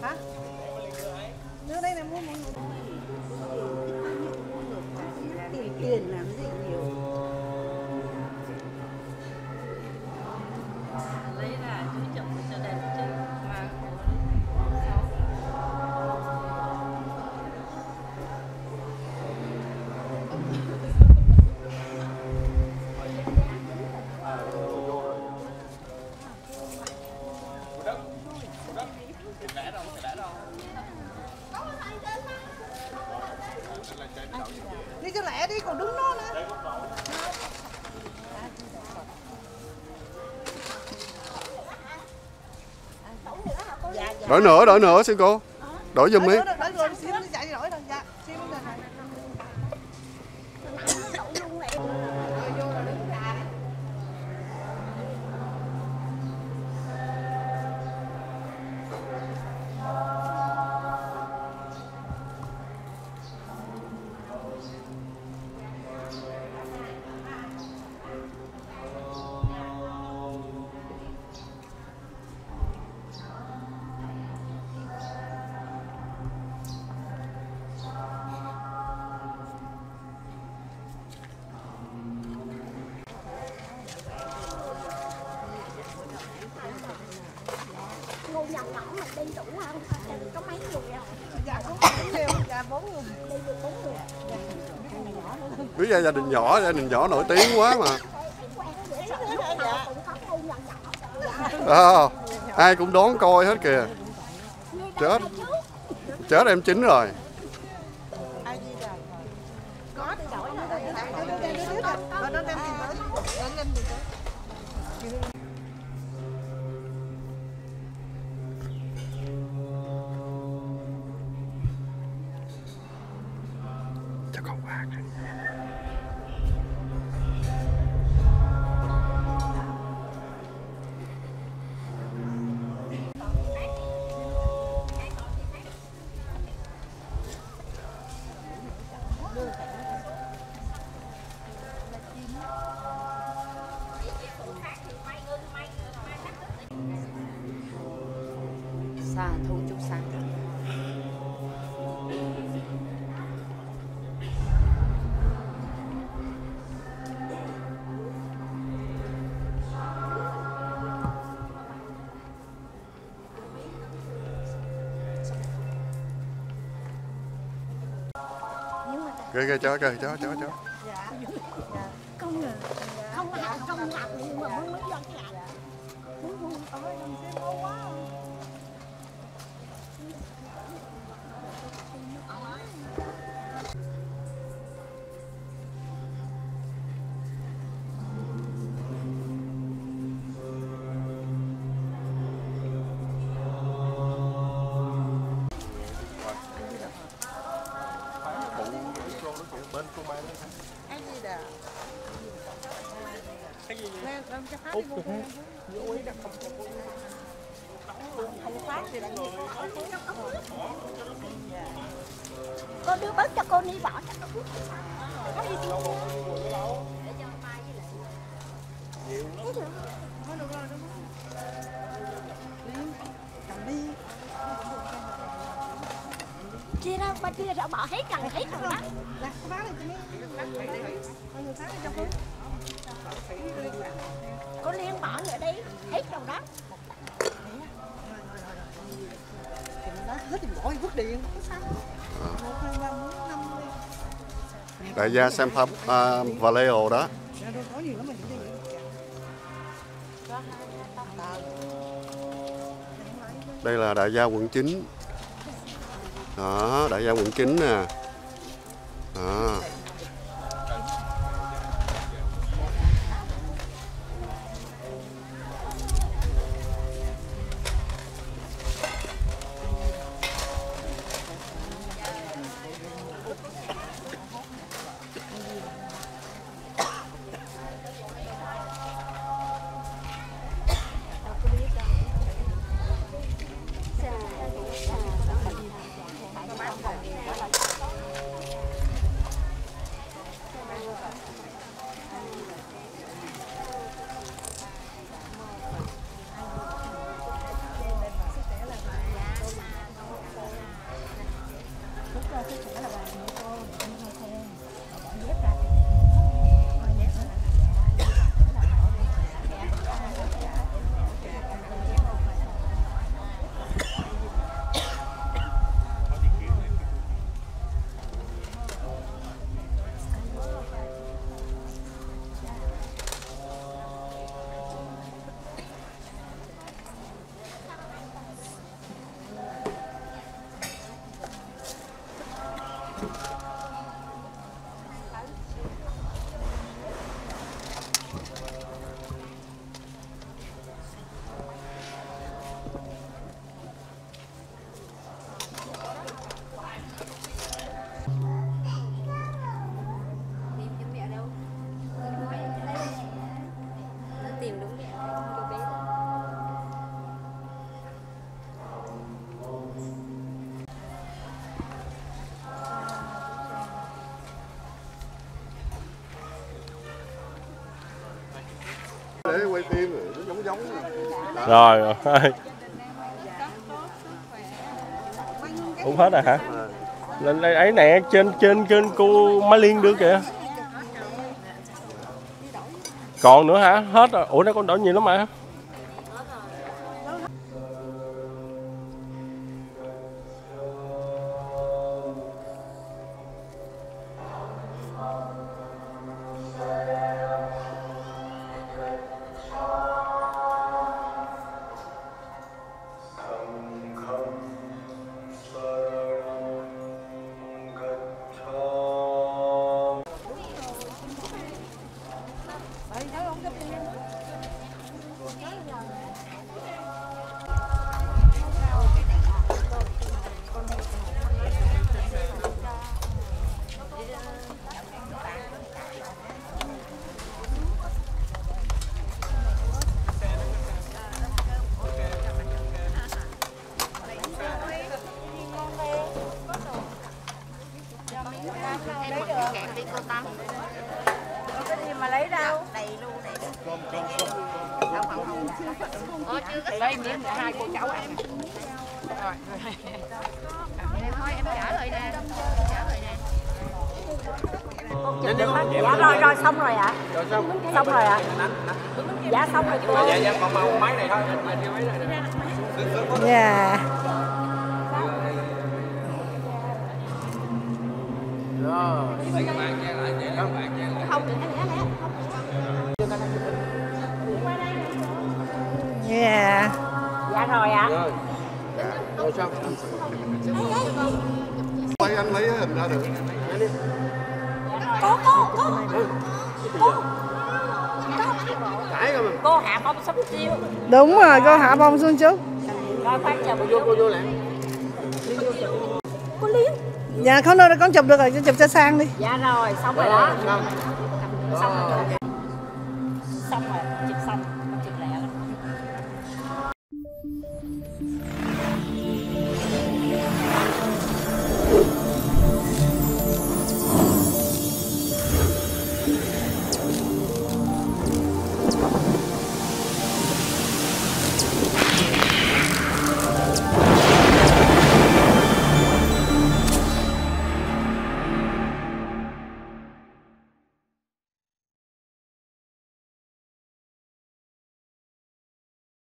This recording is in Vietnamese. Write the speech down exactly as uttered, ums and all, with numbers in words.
Hả? Đưa đây là mua một tiền tiền làm gì nhiều. Lấy là chú chồng cho đẹp chứ mà đi cho lẹ đi, còn đứng đó nữa. Đổi nữa, đổi nữa sư cô. Đổi giùm đi. Đổi rồi, xíu đi chạy đổi rồi. Dạ, xíu đi này. Ngu nhỏ nhỏ mà đi đủ không? Có mấy người không? Dạ cũng bốn người, dạ bốn người. Đi được bốn người. Biết ra gia đình nhỏ, gia đình nhỏ nổi tiếng quá mà. À, ai cũng đón coi hết kìa. Chết. Chết em chín rồi. Có đi đổi nữa rồi. Nó đem tiền tới. Nó đem tiền tới. Cho con bạc. xa thu chút sáng. Kìa kìa chó kìa chó chó chó. Dạ. Không à. Không làm không làm nhưng mà muốn mấy dân làm. Muốn vui ơi, làm xem lâu quá. Cái gì đà? Cái gì? Lên lên cho phát đi mua. Không phát thì lại nhiều. Cô đưa bớt cho cô đi bỏ cho cô. Chia ra ba chia ra bỏ hết cần hết rồi đó. Là phát này cho mấy người phát cho cô. Cô Liên bỏ nữa đi, hết rồi đó. Hết thì bỏ vứt điện. một, hai, ba, bốn, năm đi. Đại gia San uh, Vallejo đó. Có nhiều lắm mà những Đây là đại gia quận chín. Đó, đại gia quận chín nè. Đó. Tìm đúng mẹ cô bé. Để quay phim rồi, nó giống giống Rồi rồi. Uống hết rồi hả? Lên đây ấy nè, trên trên trên cô Mai Liên đưa kìa. Còn nữa hả? Hết rồi. Ủa nó còn đổ nhiều lắm mà. Mà lấy đâu? Đầy luôn, đầy luôn. Không, không, không. Ủa, chưa có lấy miếng hai cô cháu em. Rồi. Thôi em trả lời nè. Trả lời nè. Dạ rồi rồi xong rồi ạ. Rồi xong. Xong rồi ạ. Dạ xong rồi cô. Dạ dạ còn mau máy này thôi, mà theo máy này nè. Dạ. Rồi, lấy cái bàn che lại, để cái bàn che lại. Không, lẽ lẽ lẽ. Dạ. Dạ rồi ạ. Rồi. Rồi xong. quay anh lấy hình ra được. Cô cô cô. Cô. Cãi rồi mà. Cô hạ bông sắm chiêu. Đúng rồi, cô hạ bông xuống chút. Rồi khoan chờ Cô vô, cô vô lại. cô Liên. Dạ không đâu, con chụp được rồi, chụp cho sang đi. Dạ rồi, xong rồi đó. Xong. Xong rồi. Xong rồi, chụp xong.